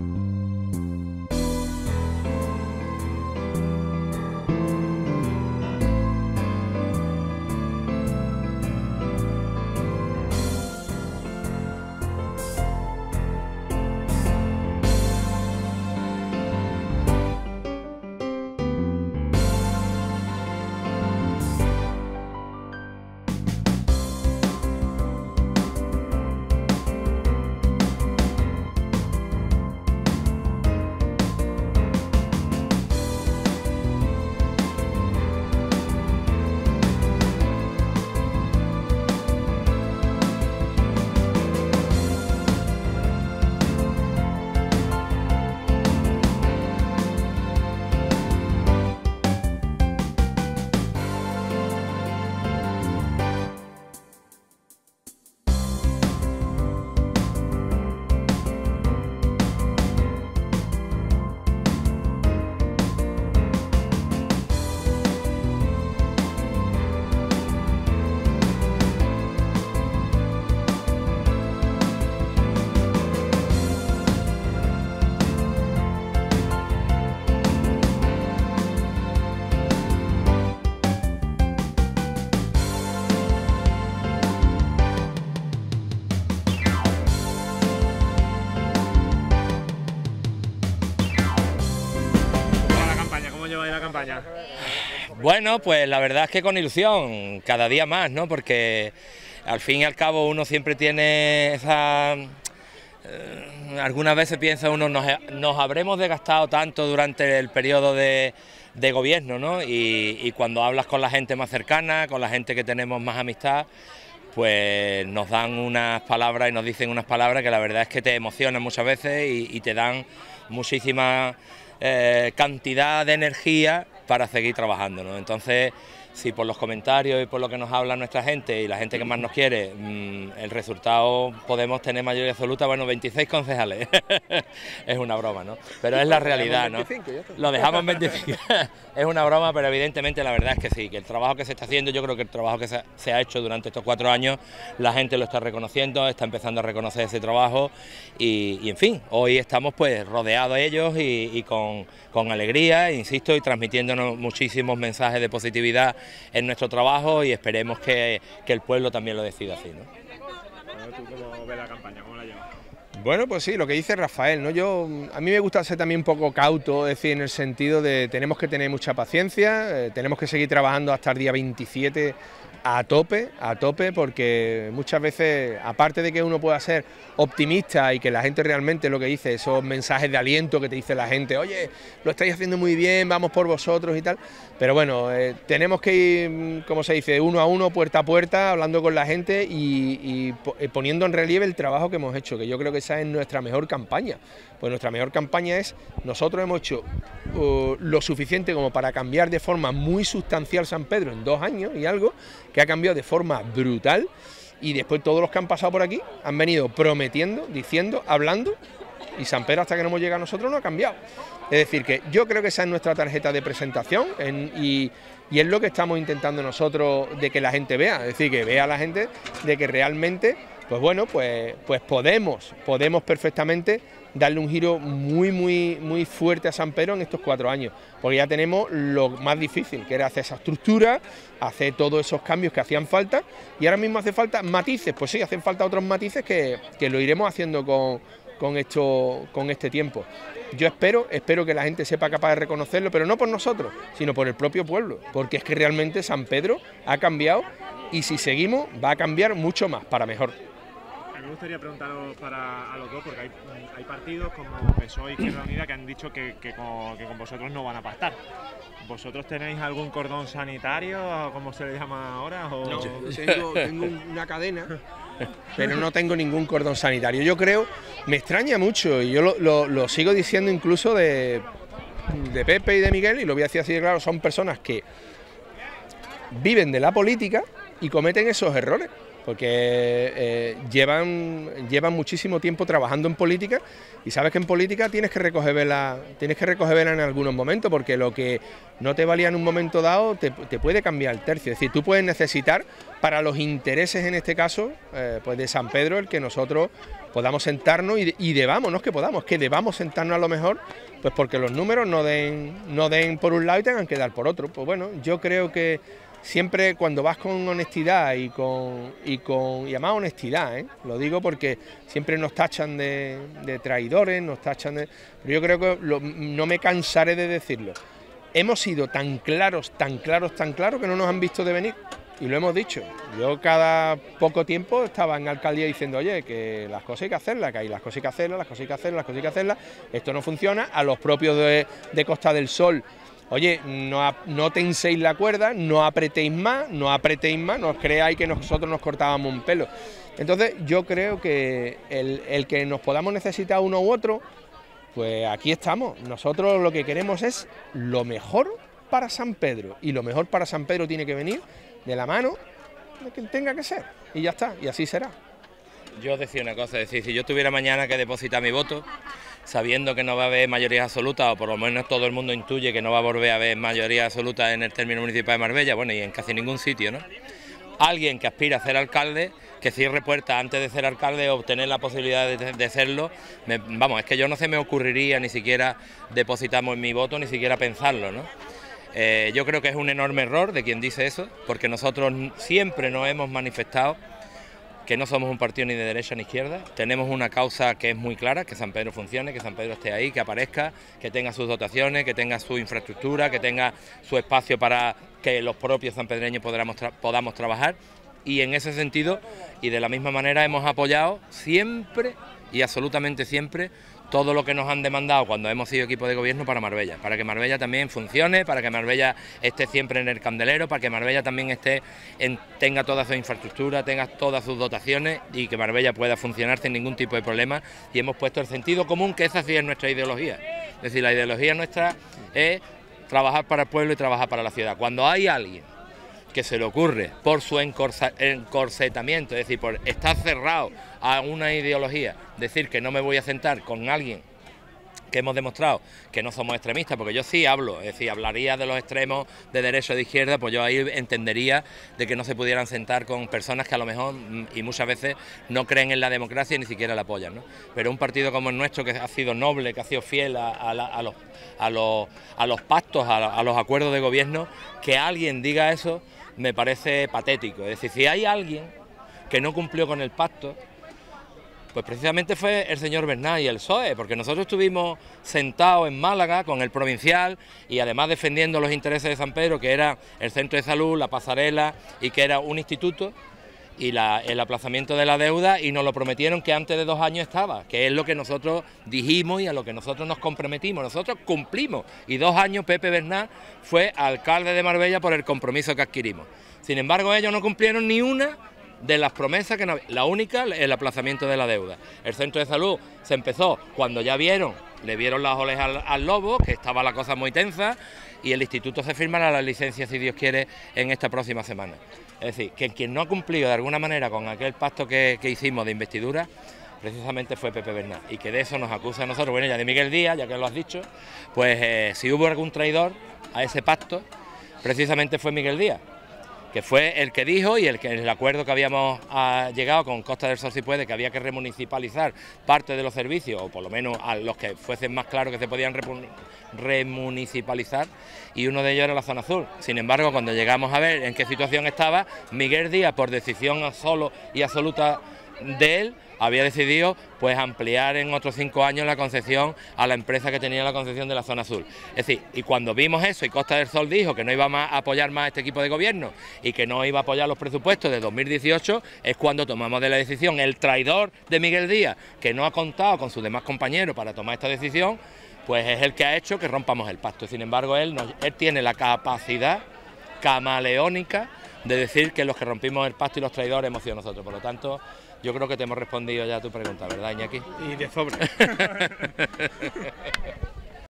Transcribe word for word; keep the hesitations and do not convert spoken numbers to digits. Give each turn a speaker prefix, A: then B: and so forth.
A: Bueno, pues la verdad es que con ilusión, cada día más, ¿no? Porque al fin y al cabo uno siempre tiene esa... Eh, algunas veces piensa uno, nos, nos habremos desgastado tanto durante el periodo de, de gobierno, ¿no? Y, y cuando hablas con la gente más cercana, con la gente que tenemos más amistad, pues nos dan unas palabras y nos dicen unas palabras que la verdad es que te emocionan muchas veces y, y te dan muchísima eh, cantidad de energía para seguir trabajando, ¿no? Entonces, si por los comentarios y por lo que nos habla nuestra gente y la gente que más nos quiere, mmm, el resultado podemos tener mayoría absoluta, bueno, veintiséis concejales, es una broma, ¿no? Pero es la realidad, ¿no? Lo dejamos en veinticinco, es una broma, pero evidentemente la verdad es que sí, que el trabajo que se está haciendo, yo creo que el trabajo que se, se ha hecho durante estos cuatro años, la gente lo está reconociendo, está empezando a reconocer ese trabajo y, y en fin, hoy estamos pues rodeados de ellos y, y con, con alegría, insisto, y transmitiéndonos muchísimos mensajes de positividad en nuestro trabajo y esperemos que, que el pueblo también lo decida así, ¿no?
B: Bueno, ¿tú cómo ves la campaña? ¿Cómo la llevas?
C: Bueno, pues sí, lo que dice Rafael, ¿no? Yo, a mí me gusta ser también un poco cauto, es decir, en el sentido de tenemos que tener mucha paciencia, eh, tenemos que seguir trabajando hasta el día veintisiete a tope, a tope, porque muchas veces, aparte de que uno pueda ser optimista y que la gente realmente lo que dice, esos mensajes de aliento que te dice la gente, oye, lo estáis haciendo muy bien, vamos por vosotros y tal, pero bueno, eh, tenemos que ir, como se dice, uno a uno, puerta a puerta, hablando con la gente y, y poniendo en relieve el trabajo que hemos hecho, que yo creo que esa es nuestra mejor campaña. Pues nuestra mejor campaña es, nosotros hemos hecho uh, lo suficiente como para cambiar de forma muy sustancial San Pedro en dos años y algo, que ha cambiado de forma brutal, y después todos los que han pasado por aquí han venido prometiendo, diciendo, hablando, y San Pedro hasta que no hemos llegado a nosotros no ha cambiado. Es decir, que yo creo que esa es nuestra tarjeta de presentación en, y, y es lo que estamos intentando nosotros de que la gente vea, es decir, que vea a la gente de que realmente, pues bueno, pues, pues podemos, podemos perfectamente darle un giro muy, muy, muy fuerte a San Pedro en estos cuatro años, porque ya tenemos lo más difícil, que era hacer esa estructura, hacer todos esos cambios que hacían falta, y ahora mismo hace falta matices, pues sí, hacen falta otros matices que, que lo iremos haciendo con, con, esto, con este tiempo. Yo espero, espero que la gente sepa capaz de reconocerlo, pero no por nosotros, sino por el propio pueblo, porque es que realmente San Pedro ha cambiado y si seguimos va a cambiar mucho más, para mejor.
B: Me gustaría preguntaros para a los dos, porque hay, hay partidos como P S O E y Izquierda Unida que han dicho que, que, con, que con vosotros no van a pactar. ¿Vosotros tenéis algún cordón sanitario, como se le llama ahora? O...
C: No, tengo, tengo una cadena, pero no tengo ningún cordón sanitario. Yo creo, me extraña mucho, y yo lo, lo, lo sigo diciendo incluso de, de Pepe y de Miguel, y lo voy a decir así de claro, son personas que viven de la política y cometen esos errores. Porque eh, llevan, llevan muchísimo tiempo trabajando en política y sabes que en política tienes que recoger vela, tienes que recoger vela en algunos momentos, porque lo que no te valía en un momento dado te, te puede cambiar el tercio. Es decir, tú puedes necesitar para los intereses, en este caso, eh, pues de San Pedro, el que nosotros podamos sentarnos y, y debamos, no es que podamos, es que debamos sentarnos a lo mejor, pues porque los números no den, no den por un lado y tengan que dar por otro. Pues bueno, yo creo que siempre cuando vas con honestidad y con, y con y además honestidad, ¿eh? Lo digo porque siempre nos tachan de, de traidores, nos tachan de... Pero yo creo que lo, no me cansaré de decirlo. Hemos sido tan claros, tan claros, tan claros que no nos han visto de venir. Y lo hemos dicho. Yo cada poco tiempo estaba en alcaldía diciendo, oye, que las cosas hay que hacerlas, que hay las cosas hay que hacerlas, las cosas hay que hacerlas, las cosas hay que hacerlas. Esto no funciona. A los propios de, de Costa del Sol, oye, no, no tenséis la cuerda, no apretéis más, no apretéis más, no os creáis que nosotros nos cortábamos un pelo. Entonces yo creo que el, el que nos podamos necesitar uno u otro, pues aquí estamos. Nosotros lo que queremos es lo mejor para San Pedro. Y lo mejor para San Pedro tiene que venir de la mano de quien tenga que ser. Y ya está, y así será.
A: Yo os decía una cosa, es decir, si yo tuviera mañana que depositar mi voto, sabiendo que no va a haber mayoría absoluta, o por lo menos todo el mundo intuye que no va a volver a haber mayoría absoluta en el término municipal de Marbella, bueno, y en casi ningún sitio, ¿no? Alguien que aspira a ser alcalde, que cierre puertas antes de ser alcalde o obtener la posibilidad de, de serlo, me, vamos, es que yo no se me ocurriría ni siquiera depositamos mi voto, ni siquiera pensarlo, ¿no? Eh, yo creo que es un enorme error de quien dice eso, porque nosotros siempre nos hemos manifestado que no somos un partido ni de derecha ni izquierda, tenemos una causa que es muy clara, que San Pedro funcione, que San Pedro esté ahí, que aparezca, que tenga sus dotaciones, que tenga su infraestructura, que tenga su espacio para que los propios sanpedreños podamos, tra podamos trabajar, y en ese sentido, y de la misma manera, hemos apoyado siempre y absolutamente siempre todo lo que nos han demandado cuando hemos sido equipo de gobierno para Marbella, para que Marbella también funcione, para que Marbella esté siempre en el candelero, para que Marbella también esté en, tenga toda su infraestructura, tenga todas sus dotaciones y que Marbella pueda funcionar sin ningún tipo de problema. Y hemos puesto el sentido común, que esa sí es nuestra ideología. Es decir, la ideología nuestra es trabajar para el pueblo y trabajar para la ciudad. Cuando hay alguien que se le ocurre por su encorsetamiento, es decir, por estar cerrado a una ideología, decir que no me voy a sentar con alguien que hemos demostrado que no somos extremistas, porque yo sí hablo, es decir, hablaría de los extremos de derecha o de izquierda, pues yo ahí entendería de que no se pudieran sentar con personas que a lo mejor y muchas veces no creen en la democracia y ni siquiera la apoyan, ¿no? Pero un partido como el nuestro, que ha sido noble, que ha sido fiel a, a, la, a, los, a, los, a los pactos, a, a los acuerdos de gobierno, que alguien diga eso me parece patético. Es decir, si hay alguien que no cumplió con el pacto, pues precisamente fue el señor Bernat y el P S O E, porque nosotros estuvimos sentados en Málaga con el provincial y además defendiendo los intereses de San Pedro, que era el centro de salud, la pasarela y que era un instituto, y la, el aplazamiento de la deuda, y nos lo prometieron que antes de dos años estaba, que es lo que nosotros dijimos y a lo que nosotros nos comprometimos. Nosotros cumplimos, y dos años Pepe Bernat fue alcalde de Marbella por el compromiso que adquirimos. Sin embargo, ellos no cumplieron ni una de las promesas que no, la única, el aplazamiento de la deuda. El centro de salud se empezó cuando ya vieron, le vieron las orejas al, al lobo, que estaba la cosa muy tensa, y el instituto se firmará la licencia, si Dios quiere, en esta próxima semana. Es decir, que quien no ha cumplido de alguna manera con aquel pacto que, que hicimos de investidura, precisamente fue Pepe Bernat, y que de eso nos acusa a nosotros. Bueno, ya de Miguel Díaz, ya que lo has dicho, pues eh, si hubo algún traidor a ese pacto, precisamente fue Miguel Díaz, que fue el que dijo, y el que el acuerdo que habíamos ah, llegado con Costa del Sol, si puede, que había que remunicipalizar parte de los servicios, o por lo menos a los que fuesen más claros que se podían remunicipalizar, y uno de ellos era la zona azul. Sin embargo, cuando llegamos a ver en qué situación estaba, Miguel Díaz, por decisión solo y absoluta de él, había decidido pues ampliar en otros cinco años la concesión a la empresa que tenía la concesión de la zona azul. Es decir, y cuando vimos eso y Costa del Sol dijo que no iba a apoyar más a este equipo de gobierno y que no iba a apoyar los presupuestos de dos mil dieciocho, es cuando tomamos de la decisión. El traidor de Miguel Díaz, que no ha contado con sus demás compañeros para tomar esta decisión, pues es el que ha hecho que rompamos el pacto. Sin embargo, él, nos, él tiene la capacidad camaleónica de decir que los que rompimos el pacto y los traidores hemos sido nosotros. Por lo tanto, yo creo que te hemos respondido ya a tu pregunta, ¿verdad, Iñaki?
C: Y de sobra.